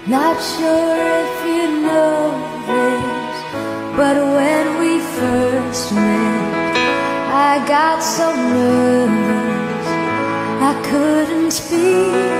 Not sure if you know this, but when we first met, I got so nervous I couldn't speak.